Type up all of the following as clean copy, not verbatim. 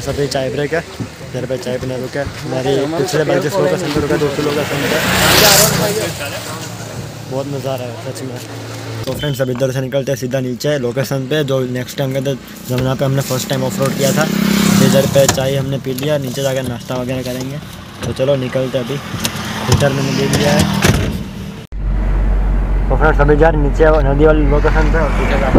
Friends अभी चाय break है, इधर पे चाय पीने रुके। मेरी पिछले 32 लोकेशन पर रुका, दूसरी लोकेशन पर। बहुत मज़ा आ रहा है सच में। तो फ्रेंड्स अब इधर से निकलते हैं सीधा नीचे लोकेशन पे, जो नेक्स्ट टाइम गए थे जमुना पे हमने फर्स्ट टाइम ऑफ रोड किया था। इधर पे चाय हमने पी लिया, नीचे जाकर नाश्ता वगैरह करेंगे। तो चलो निकलते अभी, हीटर मैंने ले लिया है। तो फ्रेंड्स अभी जा रहे नीचे नदी वाली लोकेशन पे और पीछे रास्ता।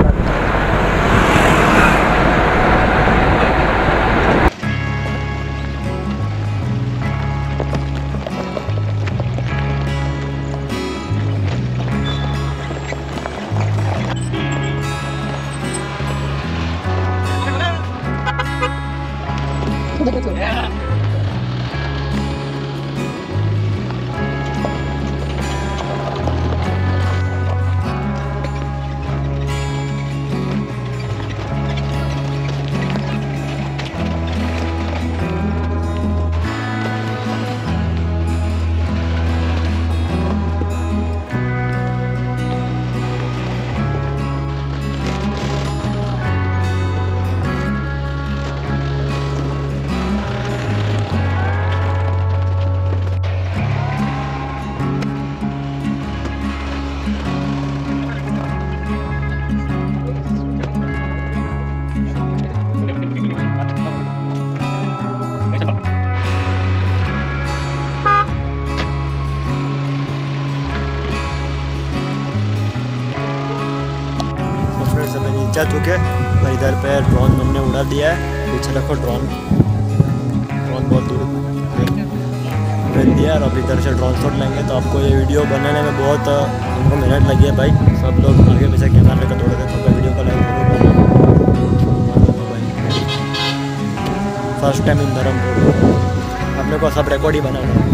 जा चुके और इधर पे ड्रोन हमने उड़ा दिया है। पीछे देखो ड्रोन बहुत दूर भेज दिया। और अब इधर से ड्रोन शॉट लेंगे। तो आपको ये वीडियो बनाने में बहुत हमको मेहनत लगी है भाई। सब लोग आगे पीछे कैमरा लेकर दौड़े थे, तो वीडियो को लाइक जरूर करना। फर्स्ट टाइम इन धर्मपुर अपने को सब रिकॉर्ड ही बनाना है।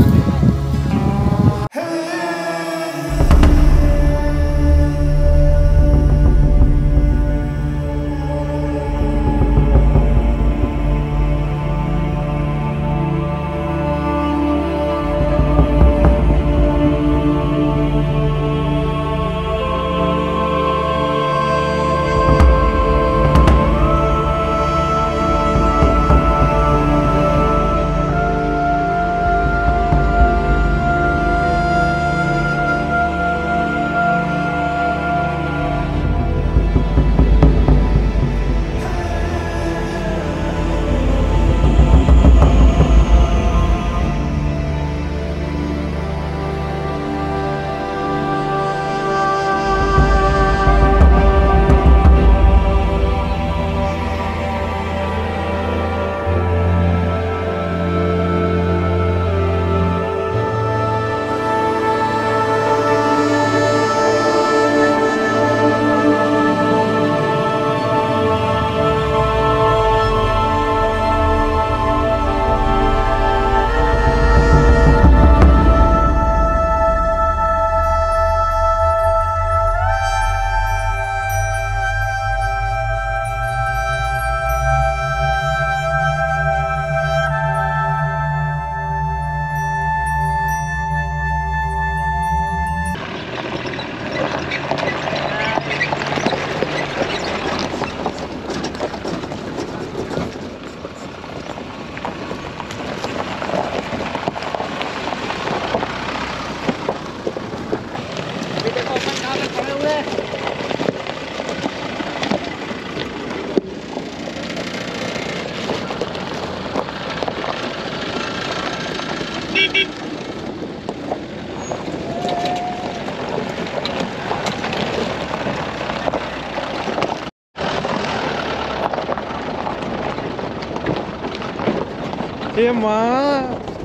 ये माँ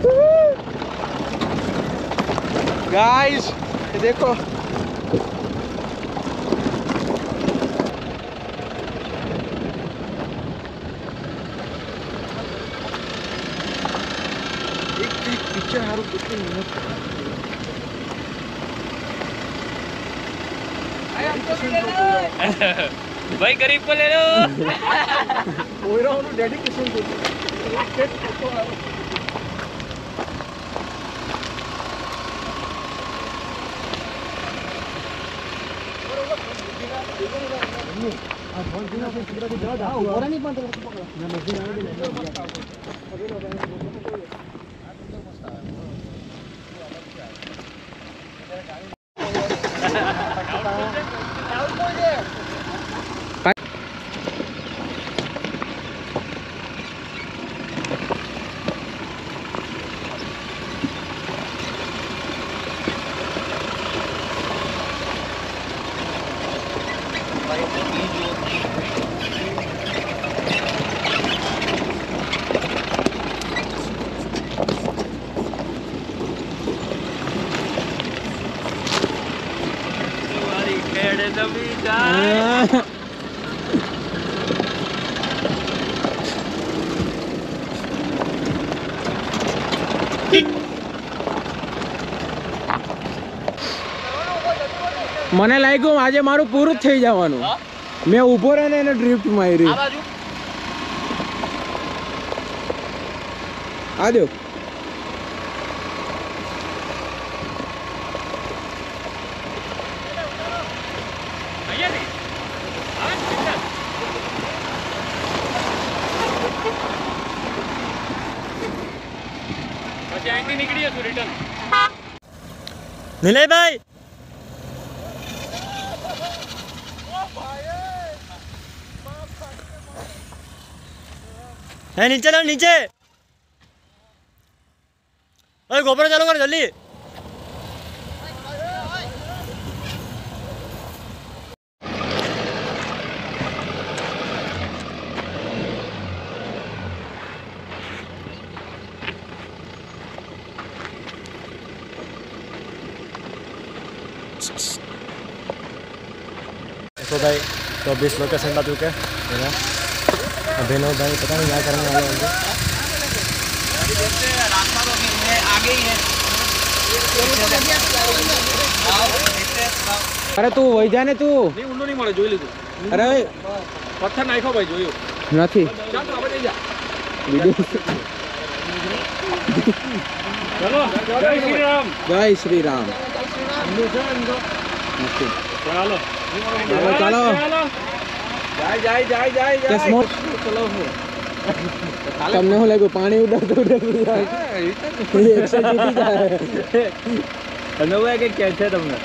गाइस ये देखो एक पिक्चर हारू कितनी मेहनत भाई गरीब को ले लो। बोल रहा हूँ डेडिकेशन को મને લાગ્યું આજે મારું પૂરું જ થઈ જવાનું. મેં ઊભો રહીને એને ડ્રિફ્ટ મારી. આ દો. निलय भाई है नीचे लो नीचे. अरे गोबर चालू कर जल्दी. तो भाई तो अभी इस लोकेशन पर चुके है ना. अभी लोग भाई पता नहीं क्या करने वाले होंगे. आगे ही है. અરે તું વહી જા ને તું. નહીં ઊંડો નહીં મળે, જોઈ લીધું. અરે પથ્થર નાખ્યો ભાઈ, જોયું નથી. ચાલ તો આપણે જઈ જા. ચલો જય શ્રી રામ. જય શ્રી રામ. ચાલો ચાલો. જાય જાય જાય જાય કે સ્મોક. ચલો તમને શું લાગ્યું પાણી ઉડાડતું જાય? અનુભવ કે કે છે તમને?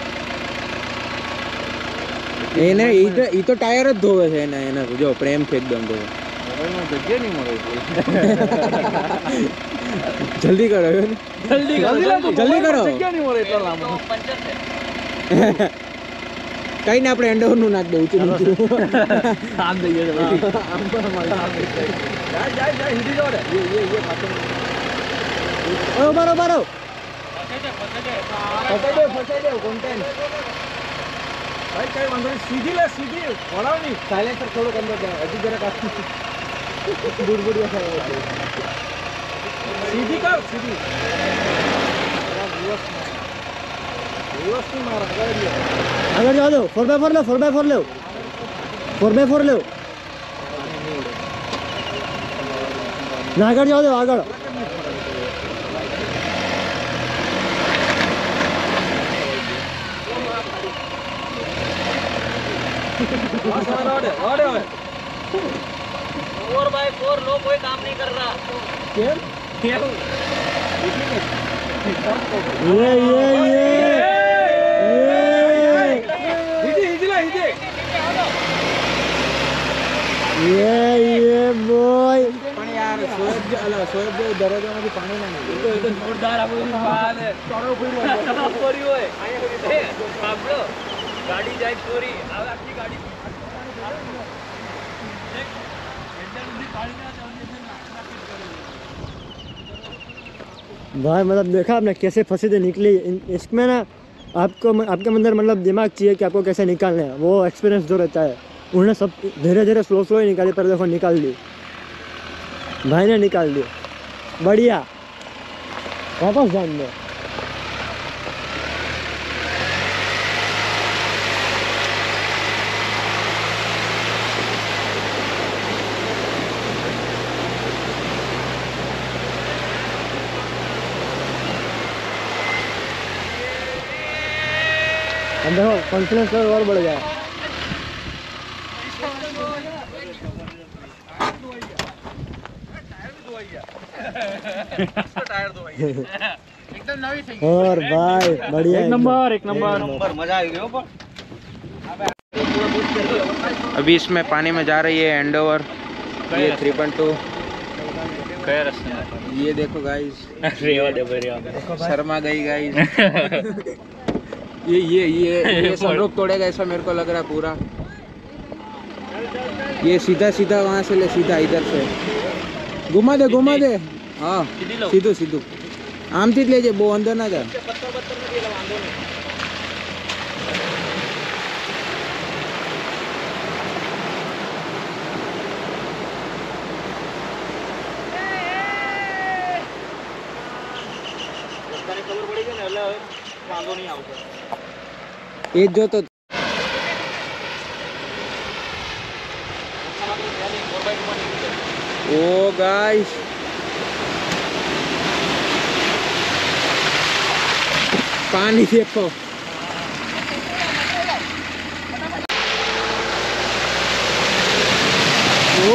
એને ઈ તો ટાયર જ ધોવે છે. એને જો પ્રેમથી એકદમ ધોવે. જગ્યા નહીં મળે. જલ્દી કરો જલ્દી જલ્દી કરો. જગ્યા નહીં મળે એટલો લાંબો. કઈ ને આપણે એન્ડોર નું નાખ દઉં ઊંચું આમ દઈએ જાય જાય જાય હિડી જોડે ये પાછો ઓ બારો બારો ફસાઈ દે કોન્ટેન્ટ ભાઈ કઈ વાંધો નહીં. સીધી લે સીધી વળાવ નહીં. સાયલેન્સર થોડુંક અંદર જાય હજી જરાક બુડબુડિયા થાય. સીધી કર સીધી. દિવસ ની મારા આગળ જાઓ. 4x4 लो 4x4 लो 4x4 लो ना. આગળ જાઓ આગળ. रोड 4x4 लो कोई काम नहीं कर रहा. કેમ? ये बोय. પણ યાર સોએબ જે દરવાજામાંથી પાણી ના નીકળે. એ તો જોરદાર આપણું પાલ ચોરો પડ્યો હોય. સાંભળો ગાડી જાય ચોરી આવે આખી ગાડી. भाई मतलब देखा आपने कैसे फंसे थे निकली. इसमें ना आपको आपके अंदर मतलब दिमाग चाहिए कि आपको कैसे निकालना है. वो एक्सपीरियंस जो रहता है उन्होंने सब धीरे धीरे स्लो ही निकाली. पर देखो निकाल दी भाई ने, निकाल दी. बढ़िया. वापस जान दो. अब देखो कॉन्फिडेंस लेवल और बढ़ गया. टायर दो भाई एकदम नवी थी और भाई बढ़िया एक नंबर मजा आ गया पर अभी इसमें पानी में जा रही है एंडोवर, ये 3.2। ये देखो गाइस, शर्मा गई गाइस। ये सनरूफ तोड़ेगा ऐसा मेरे को लग रहा है पूरा। ये सीधा सीधा वहाँ से ले, सीधा इधर से घुमा दे हाँ सीधू आम थी ले वो अंदर ना जा। ये जो तो ओ गाइस पानी देखो, ओ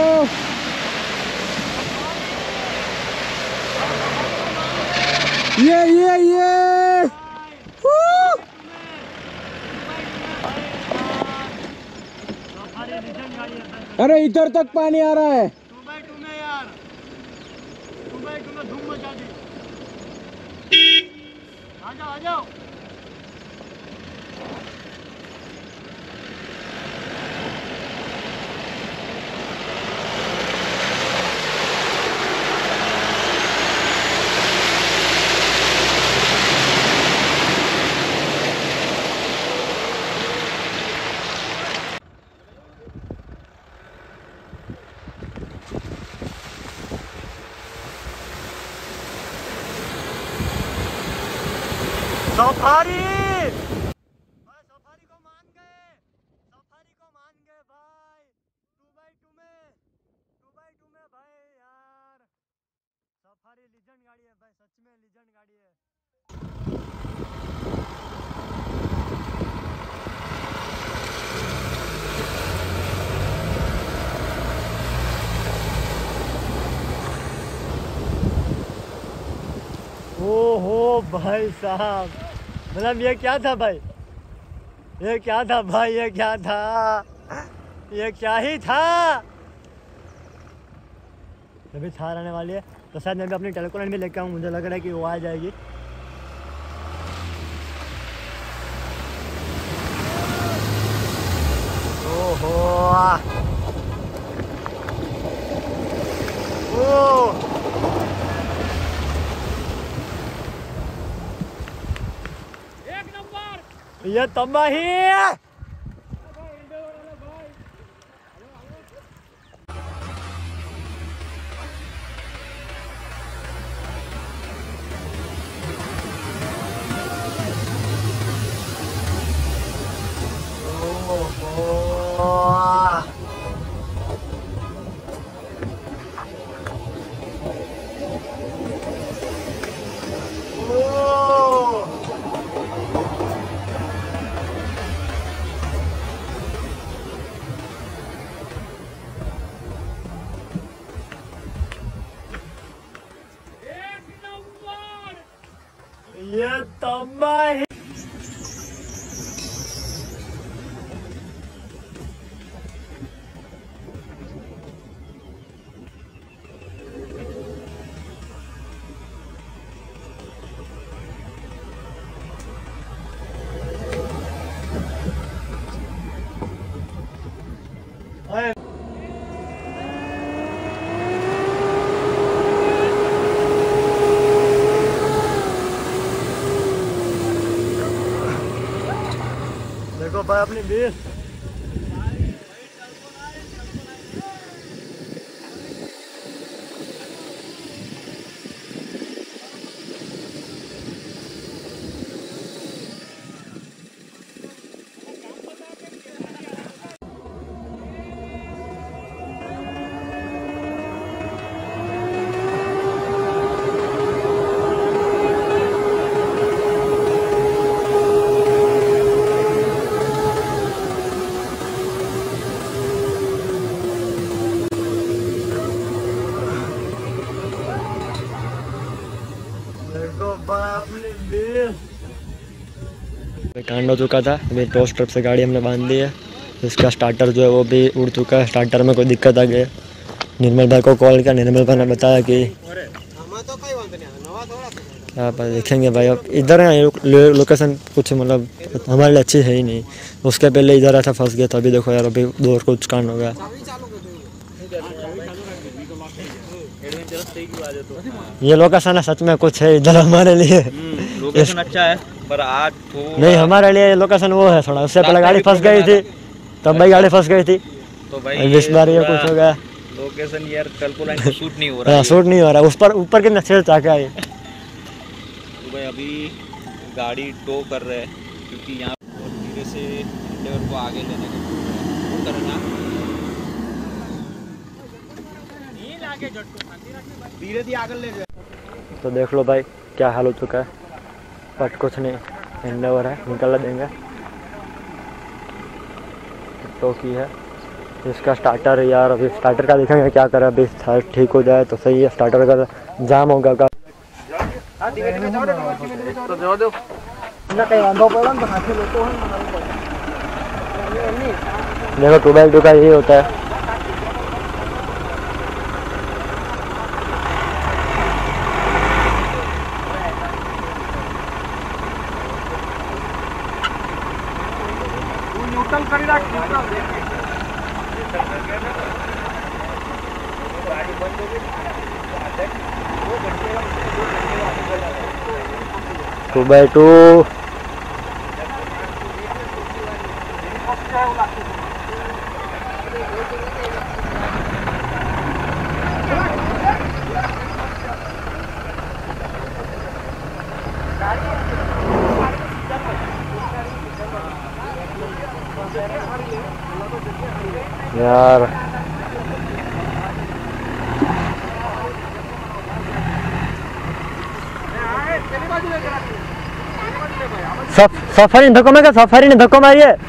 ये अरे इधर तक पानी आ रहा है। 2x2 में यार, 2x2 में धूम मचा दी। आ जाओ सफारी को मान गए भाई। 2x2 में भाई यार, सफारी लीजेंड गाड़ी है भाई, सच में लीजेंड गाड़ी है। ओहो भाई साहब, मतलब ये क्या था भाई, ये क्या था ये क्या ही था। अभी थार आने वाली है तो शायद मैं भी अपनी टेलेकोलाइन भी लेके आऊँ, मुझे लग रहा है कि वो आ जाएगी। ओहो ओ ये तबाही है। ये तबाही देखो भाई अपनी बीस। कांड हो चुका था। अभी टो स्ट्रिप से गाड़ी हमने बांध दी है। इसका स्टार्टर जो है वो भी उड़ चुका है। स्टार्टर में कोई दिक्कत आ गई है। निर्मल भाई को कॉल किया, निर्मल भाई ने बताया कि आप देखेंगे भाई। अब इधर है लोकेशन कुछ मतलब हमारे लिए अच्छी है ही नहीं। उसके पहले इधर ऐसा फंस गया था। अभी देखो यार, अभी दो और कुछ कांड हो गया। ये लोकेशन है सच में कुछ है इधर हमारे लिए। लोकेशन अच्छा है पर आज नहीं, हमारे लिए लोकेशन वो है थोड़ा। उससे पहले गाड़ी फंस गई थी, तब भाई गाड़ी फंस गई थी। तो भाई इस बार ये कुछ हो गया। लोकेशन यार कल्पो लाइन शूट नहीं हो रहा है। शूट नहीं हो रहा। उस पर ऊपर कितना छेड़ चाका है। तो भाई अभी गाड़ी टो कर रहे हैं क्योंकि यहाँ धीरे से ड्राइवर को आगे लेने का वो करना धीरे धीरे आगे ले जाए। तो देख लो भाई क्या हाल हो चुका है। बट कुछ नहीं, एंडेवर है, निकल देंगे। तो की है इसका स्टार्टर यार। अभी स्टार्टर का देखेंगे क्या करें। अभी ठीक हो जाए तो सही है। स्टार्टर का जाम होगा का देखो 2x2 का यही होता है। टू बाई टू यार। सफारी ने धक्को मारा, सफारी ने धक्को मारी है।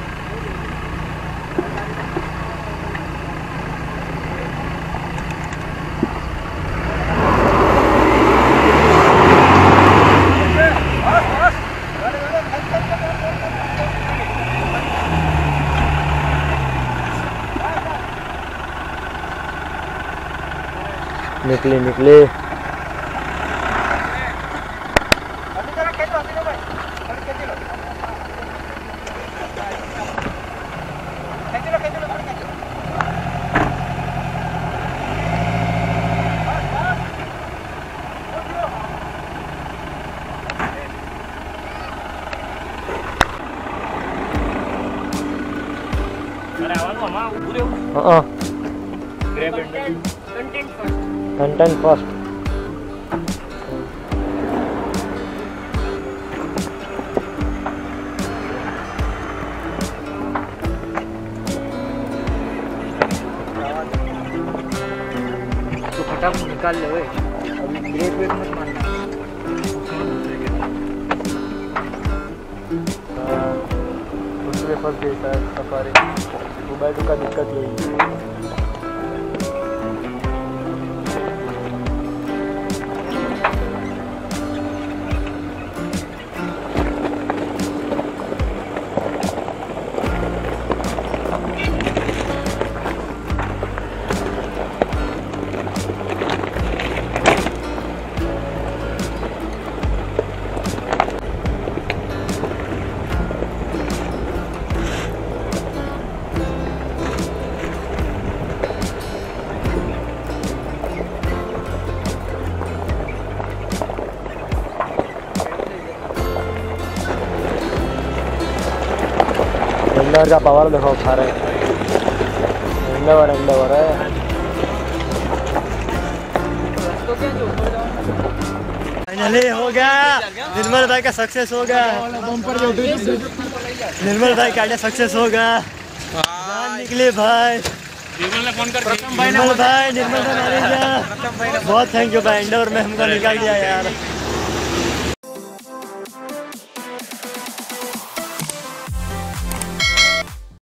निकली निकली। Content first. तो फटाफट निकाल ले। अभी ब्रेक वेक मत मारना। उसमें फंस गई शायद सफारी। मोबाइल का दिक्कत यही है। एंडेवर का पावर देखो खा रहे हैं। एंडेवर है। फाइनली हो गया। निर्मल भाई का सक्सेस हो गया। निर्मल भाई का सक्सेस हो गया। जान निकली भाई। निर्मल भाई बहुत थैंक यू भाई। एंडेवर में हमको निकाल दिया यार।